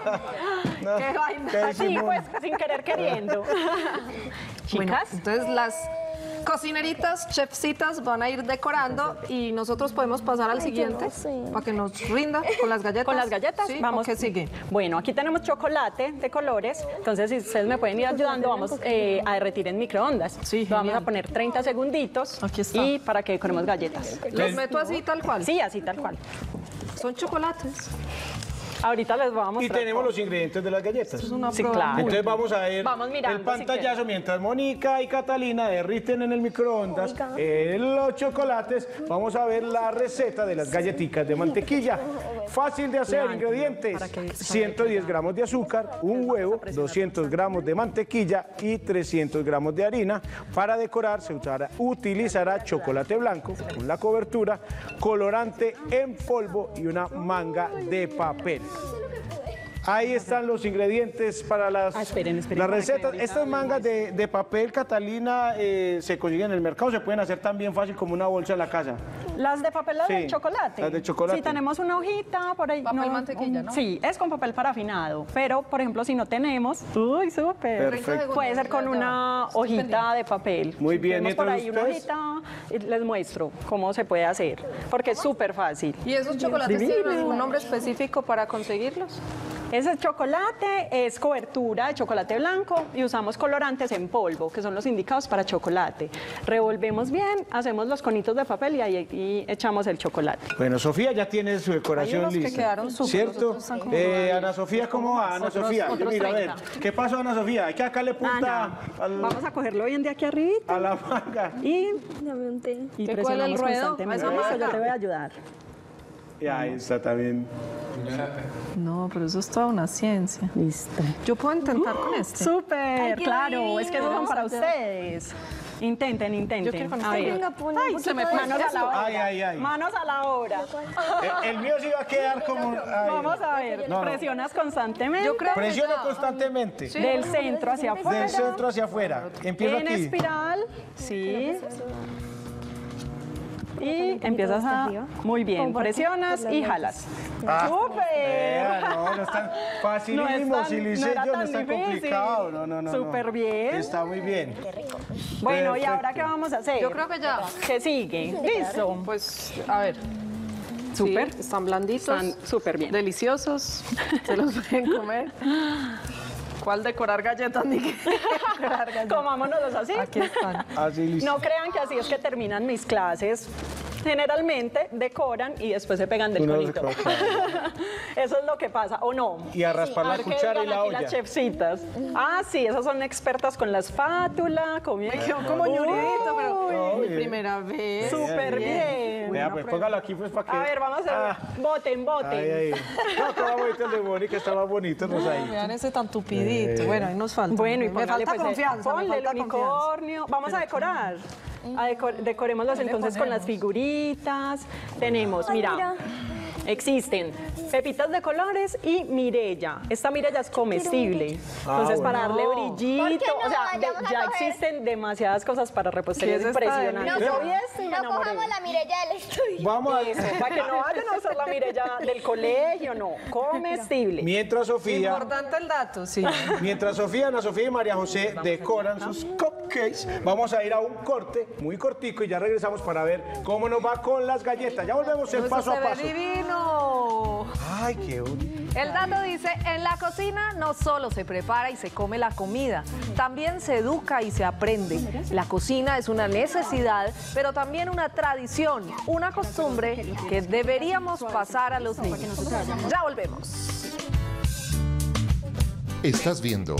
Qué vaina. Así pues, sin querer queriendo. Bueno, Chicas, entonces las cocineritas, chefcitas van a ir decorando y nosotros podemos pasar al siguiente para que nos rinda con las galletas. con las galletas Sí, vamos. ¿o qué sigue? Bueno, aquí tenemos chocolate de colores. Entonces, si ustedes me pueden ir ayudando, vamos a derretir en microondas. Sí, Lo vamos genial. a poner 30 segunditos. Aquí está. Y para que decoremos galletas. Los meto así tal cual. Sí, así tal cual. Son chocolates. Ahorita les voy a mostrar. Y tenemos los ingredientes de las galletas. Es una Sí, prueba. claro. Entonces vamos a ver Vamos mirando, el pantallazo mientras Mónica y Catalina derriten en el microondas los chocolates. Vamos a ver la receta de las galletitas de mantequilla. Fácil de hacer, ingredientes: 110 gramos de azúcar, un huevo, 200 gramos de mantequilla y 300 gramos de harina. Para decorar se utilizará chocolate blanco con la cobertura, colorante en polvo y una manga de papel. Ahí están los ingredientes para las, esperen, las para que recetas. ahorita Estas mangas de papel, Catalina, se consiguen en el mercado, se pueden hacer tan bien fácil como una bolsa en la casa. Las de papel, las Sí, de chocolate. las de chocolate. Si tenemos una hojita por ahí. Papel mantequilla, ¿no? Sí, es con papel parafinado. Pero, por ejemplo, si no tenemos, uy, súper. Perfecto. Puede ser con una hojita de papel. Muy Si bien, tenemos por mientras ahí una ustedes- hojita, les muestro cómo se puede hacer, porque es súper fácil. ¿Y esos chocolates tienen Divino. algún nombre específico para conseguirlos? Ese chocolate es cobertura de chocolate blanco y usamos colorantes en polvo, que son los indicados para chocolate. Revolvemos bien, hacemos los conitos de papel y ahí echamos el chocolate. Bueno, Sofía ya tiene su decoración Hay unos que lista. quedaron súper, los ¿Cierto? otros están como todavía. Ana Sofía, ¿cómo va? Ana Sofía, yo otros mira, a ver, 30. ¿qué pasó, Ana Sofía? Hay que acá le punta Ana, vamos a cogerlo bien de aquí arriba a la manga. y Dame un té. y ¿Qué cuela el presionamos ruedo? constantemente. ¿A esa Listo, marca? yo te voy a ayudar. Y ahí está también. No, pero eso es toda una ciencia. Listo. Yo puedo intentar con este. Súper, qué claro, es que esos son para bonito. ustedes. Intenten, intenten. Yo quiero con A este. ver. Venga, pon un Ay, poquito me de fue manos a esto. la obra. Ay. Manos a la obra. El mío sí va a quedar como... ay. Vamos a ver, No. presionas constantemente. Yo creo que Presiono ya. constantemente. Del centro hacia afuera. Del centro hacia afuera. Empiezo En aquí. espiral, sí. Y empiezas a... Muy bien, presionas y jalas. ¡Súper! No es tan facilísimo, No es tan- si lo no hice era yo, no tan es tan difícil. complicado. No. Súper bien. Está muy bien. Bueno, ¿y Perfecto. ahora qué vamos a hacer? Yo creo que ya. ¿Qué sigue? Listo. Pues, a ver. Súper. Sí, están blanditos. Están súper bien. Deliciosos. Se los pueden comer. ¿Cuál decorar galletas ni qué decorar galletas? Comámonos así. Aquí están. Así listo. No crean que así es que terminan mis clases. Generalmente decoran y después se pegan del Uno conito. se coloca. Eso es lo que pasa, ¿o no? Y a raspar la A ver qué cuchara y digan la aquí olla. las chefcitas. Ah, sí, esas son expertas con la espátula, comiendo. Me quedó como ñuridito, pero Uy. mi primera vez. Súper bien. Vea, pues póngalo aquí pues para que... A ver, vamos a ver. Voten, voten. Ay. No, estaba bonito el de Mónica, estaba bonito, no sé. Vean ese tan tupidito. Bueno, ahí nos falta. Bueno, y me póngale, falta pues, confianza. ponle me el falta confianza. unicornio. Vamos a decorar. Decorémoslos entonces con las figuritas. Tenemos, mira, existen pepitas de colores y mirella. Esta mirella es comestible. Entonces, para darle brillito, ¿Por qué no? o sea, Vayamos a ya coger. existen demasiadas cosas para repostería ¿Qué es esta de impresionantes. No, Yo vi esto y me no enamoré. cojamos la Mirella del estudio. Vamos a... Eso, para que no vayan a usar la mirella del colegio, no. Comestible. Mientras Sofía... Importante el dato, sí. Mientras Sofía, Ana Sofía y María José decoran sus cupcakes, vamos a ir a un corte muy cortico y ya regresamos para ver cómo nos va con las galletas. Ya volvemos en Eso paso se a ve paso. divino. Ay, qué bonito. El dato dice, en la cocina no solo se prepara y se come la comida, también se educa y se aprende. La cocina es una necesidad, pero también una tradición, una costumbre que deberíamos pasar a los niños. Ya volvemos. Estás viendo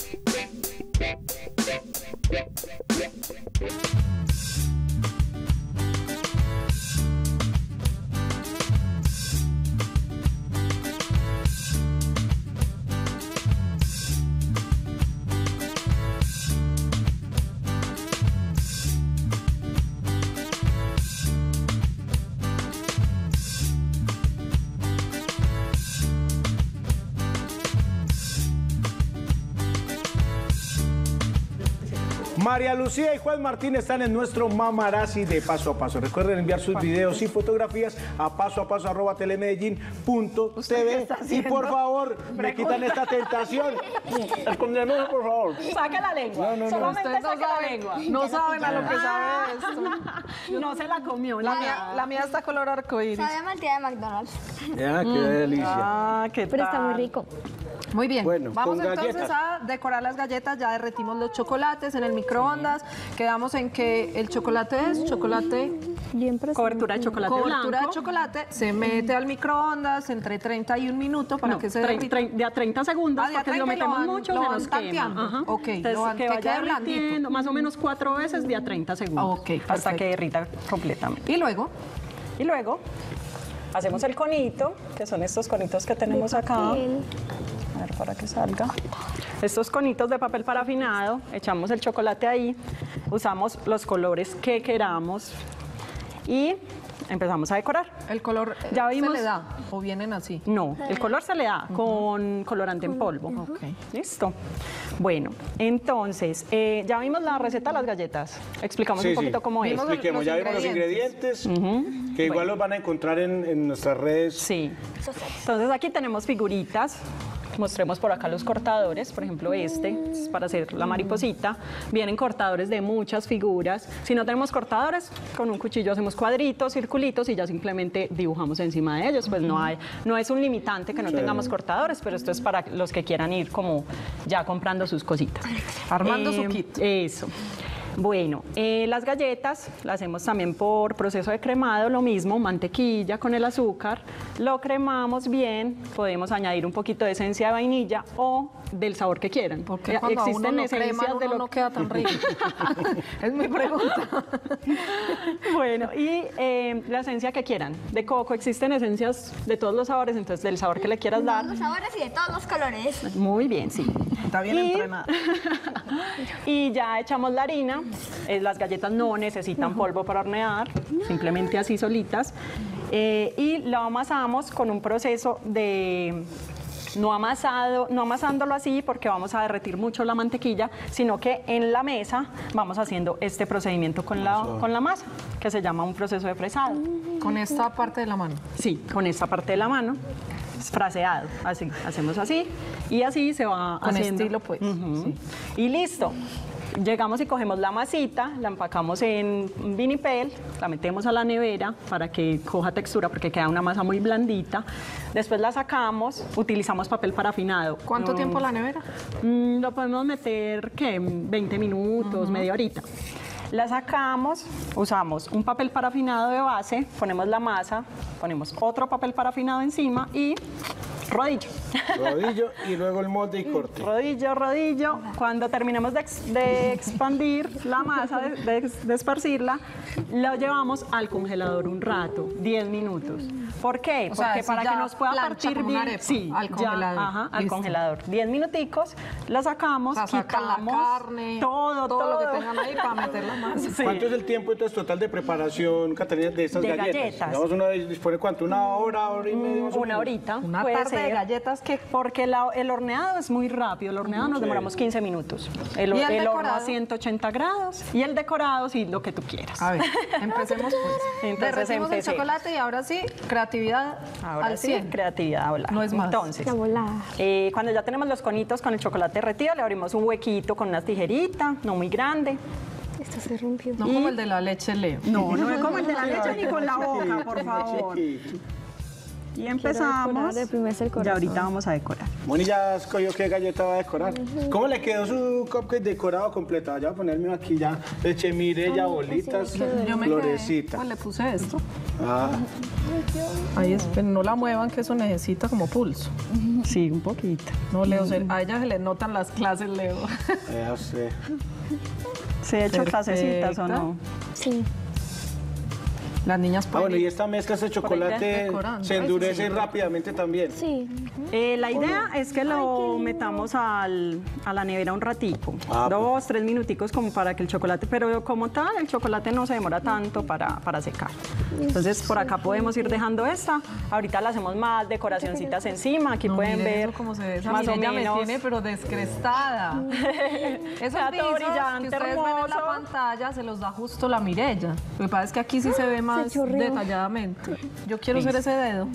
María Lucía y Juan Martín están en nuestro Mamarazzi de Paso a Paso. Recuerden enviar sus videos y fotografías a pasoapaso@telemedellín.tv. Y por favor, me quitan esta tentación. Escóndanos, por favor. Saca la lengua. Solamente Ustedes no saca la saben, lengua. no saben a lo que sabe esto. No se la comió. La mía está color arcoíris. Sabe a malteada de McDonald's. Ya, qué delicia. Ah, qué Pero está muy tal. rico. Muy bien, Bueno, vamos con entonces galletas. a decorar las galletas. Ya derretimos los chocolates en el microondas. Quedamos en que el chocolate es chocolate, Bien presente. Cobertura de chocolate cobertura blanco. de chocolate. Se mete al microondas entre 30 y un minuto para No, que se derrita. de a 30 segundos, Ah, de a porque si lo 30 y lo metemos van- mucho lo se van nos quema. tanteando. Ajá. Ok, Entonces, lo van- que que vaya quede blandito. derritiendo, más o menos 4 veces de a 30 segundos. Ok, hasta perfecto. que derrita completamente. Y luego, Y luego hacemos el conito, que son estos conitos que tenemos acá. A ver, para que salga. Estos conitos de papel parafinado, echamos el chocolate ahí, usamos los colores que queramos y empezamos a decorar. ¿El color Ya se vimos- le da o vienen así? No, el color se le da con colorante en polvo. Ok. Listo. Bueno, entonces, ya vimos la receta de las galletas. Explicamos Sí, un sí. poquito cómo es. Vimos Expliquemos, ya vimos los ingredientes, que igual los van a encontrar en nuestras redes. Sí. Entonces aquí tenemos figuritas. Mostremos por acá los cortadores, por ejemplo este, es para hacer la mariposita. Vienen cortadores de muchas figuras. Si no tenemos cortadores, con un cuchillo hacemos cuadritos, circulitos y ya simplemente dibujamos encima de ellos. Pues no es un limitante que no tengamos cortadores, pero esto es para los que quieran ir como ya comprando sus cositas. Armando su kit. Eso. Bueno, las galletas las hacemos también por proceso de cremado, lo mismo, mantequilla con el azúcar, lo cremamos bien, podemos añadir un poquito de esencia de vainilla o del sabor que quieran. Porque cuando a uno lo creman, uno no queda tan rico. Es mi pregunta. Bueno, y la esencia que quieran. De coco existen esencias de todos los sabores, entonces del sabor que le quieras dar. Todos los sabores y de todos los colores. Muy bien, sí. Está bien entrenada. Y ya echamos la harina. Las galletas no necesitan polvo para hornear, simplemente así solitas. Y lo amasamos con un proceso de no amasándolo así porque vamos a derretir mucho la mantequilla, sino que en la mesa vamos haciendo este procedimiento con la masa, que se llama un proceso de fresado. Con esta parte de la mano. Sí, con esta parte de la mano. Es fraseado, así, hacemos así y así se va Con haciendo. estilo, pues. Ujú. Y listo. Llegamos y cogemos la masita, la empacamos en un vinipel, la metemos a la nevera para que coja textura porque queda una masa muy blandita. Después la sacamos, utilizamos papel parafinado. ¿Cuánto tiempo la nevera? Lo podemos meter, ¿qué? 20 minutos, media horita. La sacamos, usamos un papel parafinado de base, ponemos la masa, ponemos otro papel parafinado encima y rodillo. Rodillo y luego el molde y corte. Rodillo, rodillo. Cuando terminemos de expandir la masa, de esparcirla, lo llevamos al congelador un rato, 10 minutos. ¿Por qué? O sea, Porque eso para ya que nos pueda plancha partir como una bien. arepa, Sí, al ya, congelador. ajá, al Listo. congelador. 10 minuticos, la sacamos, O sea, sacan la quitamos carne, todo lo que tengan ahí para meter la masa. Sí. ¿Cuánto es el tiempo entonces total de preparación, Catalina, de estas De galletas? galletas. Digamos, una vez dispone cuánto, una hora y media. más o Una menos? horita. Una puede tarde de ser. galletas que... Porque el horneado es muy rápido. El horneado nos demoramos 15 minutos. El ¿Y el horno a decorado? 180 grados. Y el decorado, sí, lo que tú quieras. A ver, empecemos pues. Entonces, Derretimos el empecemos. chocolate y ahora sí, creatividad Ahora al sí, 100. creatividad a volar. No es más. Entonces, La volada. cuando ya tenemos los conitos con el chocolate derretido, le abrimos un huequito con una tijerita, no muy grande. Esto se rompió. No como el de la leche Leo. No es como el de la leche ni con la boca, por favor. Y empezamos. decorar, primero es el Ya corazón. ahorita vamos a decorar. Moni ya escogió qué galleta va a decorar. ¿Cómo le quedó su cupcake decorado completo? Ya voy a ponerme aquí ya leche mirella, bolitas, Yo me florecita. Pues le puse esto. Ah, Ahí es, pero no la muevan que eso necesita como pulso. Sí, un poquito. No, Leo, a ella se le notan las clases, Leo. ya sé. ¿Se ha hecho clasecitas o Perfecta. no? Sí. Las niñas Ah, bueno, pueden y ir. esta mezcla de chocolate decorando. se endurece rápidamente también. Sí. La idea es que lo metamos a la nevera un ratico, Ah, 2, 3 minuticos como para que el chocolate, pero como tal el chocolate no se demora tanto para secar. Entonces por acá podemos ir dejando esta, ahorita le hacemos más decoracioncitas encima, aquí No, pueden miren ver eso cómo se ve. Esa más o Mireya menos. me tiene pero descrestada. Esos Está todo visos brillante, que ustedes ven en la hermoso. pantalla se los da justo la Mireya. Lo que pasa es que aquí sí se ve más chorreó. detalladamente. Yo quiero ser ese dedo.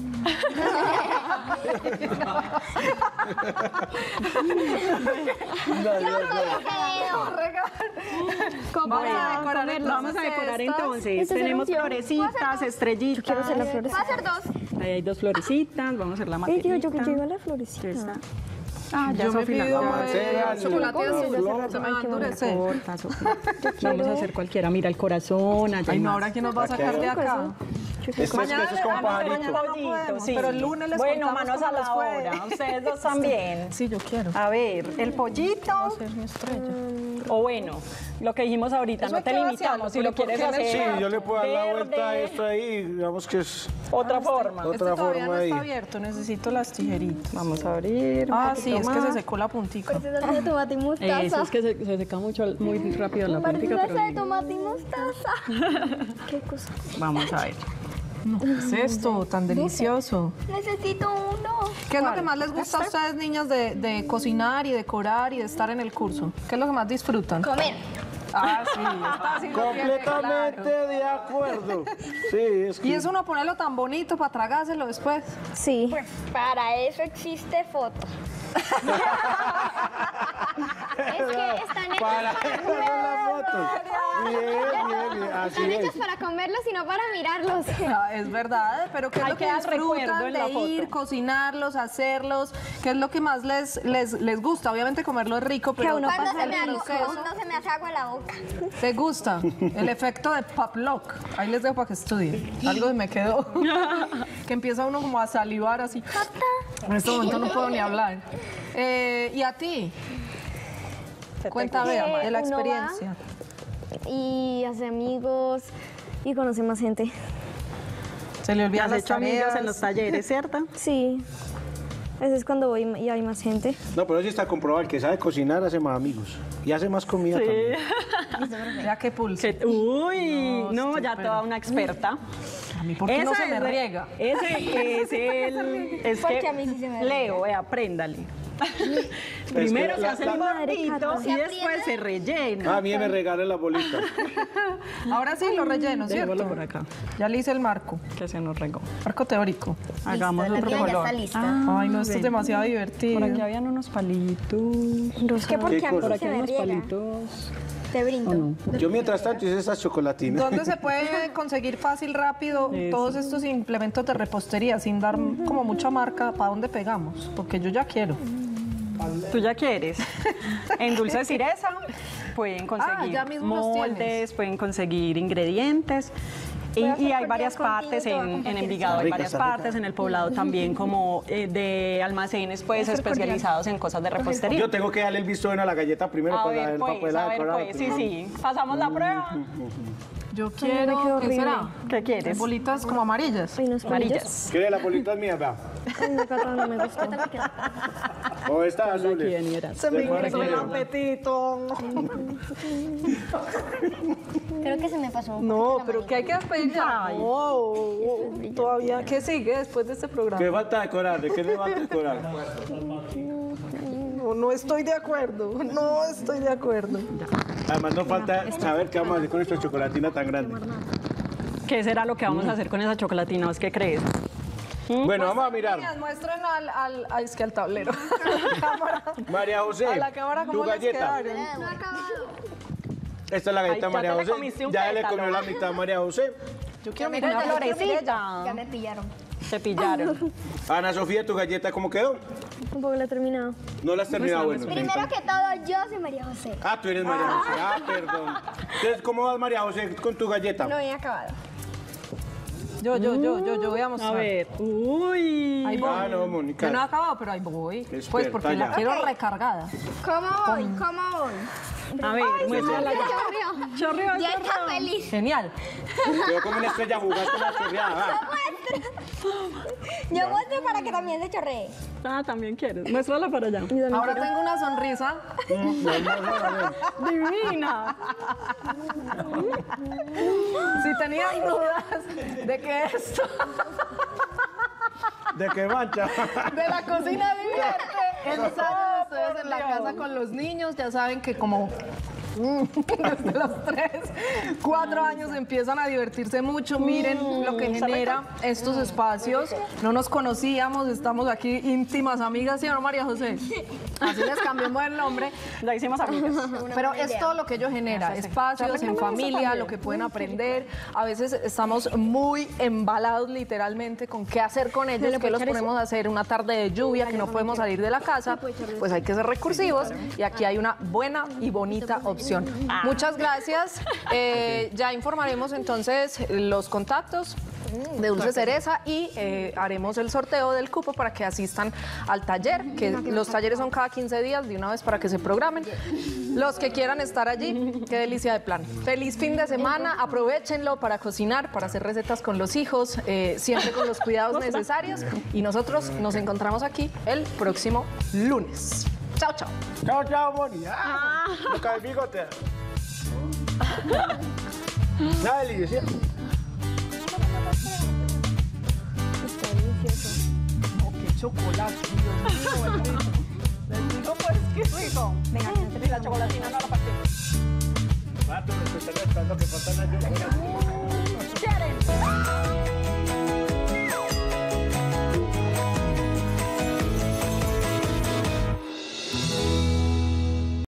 Vamos a decorar Vamos a decorar estas. entonces. Este se Tenemos rompió. florecitas, estrellitas. Quiero hacer la florecita. Va a ser dos. Ahí hay 2 florecitas, vamos a hacer la Ey, materita. tío, yo iba a la florecita. Ya está. Ah, ya Yo me Sofi la pido corta. chocolate azul. flor. Se me va a Ay, qué endurecer. Corta, Sofi. Vamos a hacer cualquiera. Mira el corazón, allá Ay, hay no, más. ahora quién nos va a sacar de acá. Esto es como pajarito. mañana no podemos, pero el lunes les Bueno, contamos manos a cómo les la fue. obra. Ustedes dos también. Sí, yo quiero. A ver, el pollito. Es mi estrella. O bueno, lo que dijimos ahorita, Eso no hay te que limitamos. vaciarlo, Si lo porque quieres ¿por qué hacer. Sí, yo le puedo dar la vuelta a verde, esto ahí, digamos que es Otra forma. Otra Este todavía forma no ahí. está abierto, necesito las tijeritas. Vamos a abrir. un Ah, poquito sí, es que más. se secó la puntica. Parecida salsa de tomate y mostaza. Eso es que se seca mucho, muy rápido la Parece puntica, salsa de pero tomate y mostaza. ¿Qué cosa? vamos a ver. ¿Qué es esto tan delicioso? Necesito uno. ¿Qué es lo que más les gusta a ustedes, niños, de cocinar y decorar y de estar en el curso? ¿Qué es lo que más disfrutan? Comer. Ah, sí, esta sí lo tiene Completamente claro. de acuerdo. Sí, es que... Y es uno ponerlo tan bonito para tragárselo después. Sí. Pues para eso existe foto. Es que están hechos Para eso son las fotos. Bien, así están hechos es. para comerlos y no para mirarlos. Ah, es verdad, pero ¿qué es Hay lo que que dar recuerdo disfrutan en la de ir, foto. cocinarlos, hacerlos? ¿Qué es lo que más les gusta? Obviamente comerlo es rico, pero Cuando pasa se el me proceso. hace agua en la boca. ¿Te gusta? El efecto de Pavlov. Ahí les dejo para que estudien. Algo me quedó. Que empieza uno como a salivar así. En este momento no puedo ni hablar. ¿Y a ti? Cuéntame de la Uno va experiencia. Y hace amigos y conoce más gente. Se le ¿Ya olvidan has las hecho amigos tareas. en los talleres, cierto? Sí. Ese es cuando voy y hay más gente. No, pero sí está comprobado, el que sabe cocinar hace más amigos. Y hace más comida también. Mira qué pulso. Uy, no, ya toda una experta. A mí, ¿por qué no se me riega? Ese es el... Es Porque que a mí sí se me Leo, apréndale. Primero se hace el gordito y después se rellena. A mí me regalen la bolita. Ahora sí lo relleno, ¿cierto? Dejémoslo por acá, Ya le hice el marco. que se nos regó. Marco teórico. Hagamos otro color. Ay, no, esto es demasiado divertido. Por aquí habían unos palitos. Es que porque a mí Por sí aquí se hay me unos riega. palitos. Te brindo. Yo mientras tanto hice esas chocolatinas. ¿Dónde se puede conseguir fácil, rápido, todos estos implementos de repostería sin dar como mucha marca? ¿Para dónde pegamos? Porque yo ya quiero. ¿Tú ya quieres? En Dulce Ciresa pueden conseguir ya mismo los moldes, tienes. pueden conseguir ingredientes. Y hay varias partes en Envigado, hay varias partes, en el Poblado también como de almacenes pues especializados en cosas de repostería. Yo tengo que darle el visto bueno a la galleta primero A para ver el pues, papel a ver decorado. pues, sí, pasamos la prueba. Yo me quiero, quedó ¿qué horrible. será? ¿Qué quieres? Bolitas como amarillas. Hay unos palillos. Amarillas. ¿Quiere las bolitas mías, vea? Ay, no, Cata, no me gustó. O estas azules. ¿Quién era? Se me Después hizo el quiero. apetito. Creo que se me pasó. No, pero ¿qué hay que despedir ya? Todavía, ¿qué sigue después de este programa? ¿Qué falta decorar? ¿De qué le falta decorar? No estoy de acuerdo, no estoy de acuerdo. Además nos falta saber qué vamos a hacer con esta chocolatina tan grande. ¿Qué será lo que vamos a hacer con esa chocolatina? ¿Vos qué crees? Bueno, vamos a mirar. Niñas, muestren es que al tablero. Cámara. María José, A la cámara, tu ¿cómo les galleta. quedaron? Esta es la galleta Ay, ya María te le José. comiste un Ya le pétalo. comió la mitad a María José. Yo quiero Una mirar florecilla. Ya me pillaron. Te pillaron. Ana Sofía, ¿tu galleta cómo quedó? Un poco la he terminado. No la has terminado, bueno. Primero que todo, yo soy María José. Ah, tú eres María José. Ah, perdón. Entonces, ¿cómo vas, María José, con tu galleta? No he acabado. Yo voy a mostrar. A ver. Uy. Ahí voy. Ah, no, Mónica. Yo no he acabado, pero ahí voy. Experta Pues porque la ya. quiero recargada. ¿Cómo voy? ¿Cómo voy? A ver, muéstrala ya. Chorreó. Chorreó, Ya está chorreó. feliz. Genial. Quedó como una estrella jugando con la chorreada. va. Yo muestro para que también se chorree. Ah, también quieres. Muéstrala para allá. Ahora tengo una sonrisa. Divina. Si tenían dudas de que esto ¿De qué mancha? de la cocina divierte, ensayen ustedes en la casa con los niños. Ya saben que como desde los 3, 4 años empiezan a divertirse mucho. Miren lo que genera estos espacios. No nos conocíamos, estamos aquí íntimas amigas, ¿sí o no, María José? Así les cambiamos el nombre. La hicimos amigas. Pero es todo lo que ello genera, espacios en familia, lo que pueden aprender. A veces estamos muy embalados literalmente con qué hacer con ellos, qué los ponemos a hacer una tarde de lluvia, que no podemos salir de la casa, pues hay que ser recursivos y aquí hay una buena y bonita opción. Muchas gracias. Ya informaremos entonces los contactos de Dulce Cereza y haremos el sorteo del cupo para que asistan al taller, que los talleres son cada 15 días, de una vez para que se programen. Los que quieran estar allí, qué delicia de plan. Feliz fin de semana, aprovechenlo para cocinar, para hacer recetas con los hijos, siempre con los cuidados necesarios y nosotros nos encontramos aquí el próximo lunes. Chao, chao. Chao, chao, Moni. Ah, no cae bigote. Nada, Lidia. chocolate, Dios mío, bendito. Les digo pues que es rico. Venga, la chocolatina no la partimos. Va, pero te están esperando que faltan las